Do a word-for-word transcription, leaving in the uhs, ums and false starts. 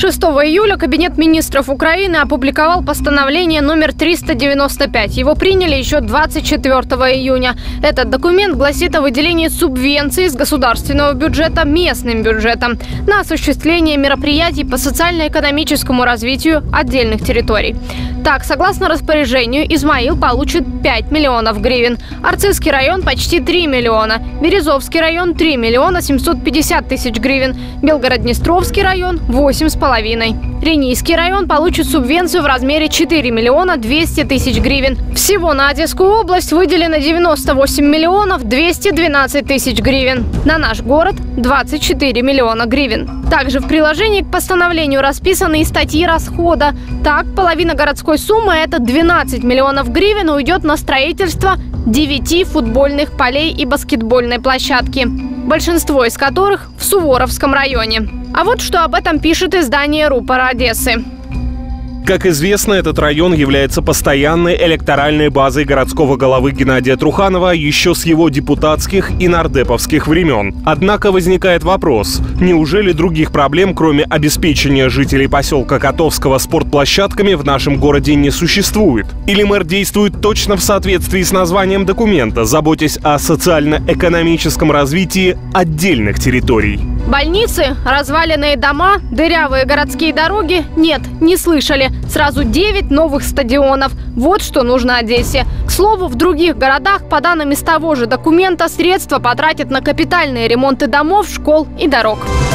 шестого июля Кабинет министров Украины опубликовал постановление номер триста девяносто пять. Его приняли еще двадцать четвёртого июня. Этот документ гласит о выделении субвенций из государственного бюджета местным бюджетам на осуществление мероприятий по социально-экономическому развитию отдельных территорий. Так, согласно распоряжению, Измаил получит пять миллионов гривен, Арцизский район почти три миллиона, Березовский район три миллиона семьсот пятьдесят тысяч гривен, Белгород-Днестровский район восемь с половиной. Ренийский район получит субвенцию в размере четыре миллиона двести тысяч гривен. Всего на Одесскую область выделено девяносто восемь миллионов двести двенадцать тысяч гривен. На наш город двадцать четыре миллиона гривен. Также в приложении к постановлению расписаны и статьи расхода. Так, половина городской суммы, это двенадцать миллионов гривен, уйдет на строительство девяти футбольных полей и баскетбольной площадки, большинство из которых в Суворовском районе. А вот что об этом пишет издание «Рупор Одессы». Как известно, этот район является постоянной электоральной базой городского головы Геннадия Труханова еще с его депутатских и нардеповских времен. Однако возникает вопрос, неужели других проблем, кроме обеспечения жителей поселка Котовского спортплощадками, в нашем городе не существует? Или мэр действует точно в соответствии с названием документа, заботясь о социально-экономическом развитии отдельных территорий? Больницы, разваленные дома, дырявые городские дороги – нет, не слышали. Сразу девять новых стадионов. Вот что нужно Одессе. К слову, в других городах, по данным из того же документа, средства потратят на капитальные ремонты домов, школ и дорог.